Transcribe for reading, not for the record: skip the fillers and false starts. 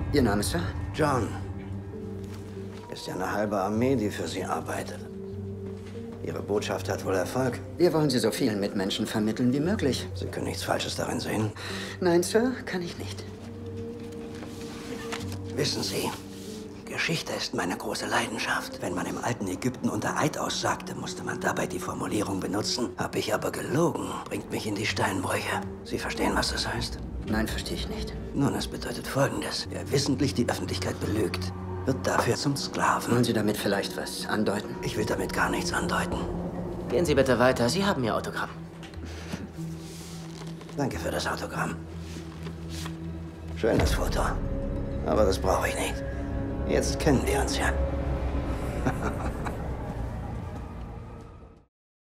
Ihr Name, Sir? John. Ist ja eine halbe Armee, die für Sie arbeitet. Ihre Botschaft hat wohl Erfolg. Wir wollen sie so vielen Mitmenschen vermitteln wie möglich. Sie können nichts Falsches darin sehen. Nein, Sir, kann ich nicht. Wissen Sie, Geschichte ist meine große Leidenschaft. Wenn man im alten Ägypten unter Eid aussagte, musste man dabei die Formulierung benutzen. Hab ich aber gelogen, bringt mich in die Steinbrüche. Sie verstehen, was das heißt? Nein, verstehe ich nicht. Nun, es bedeutet Folgendes. Wer wissentlich die Öffentlichkeit belügt, wird dafür zum Sklaven. Wollen Sie damit vielleicht was andeuten? Ich will damit gar nichts andeuten. Gehen Sie bitte weiter. Sie haben Ihr Autogramm. Danke für das Autogramm. Schönes Foto. Aber das brauche ich nicht. Jetzt kennen wir uns ja.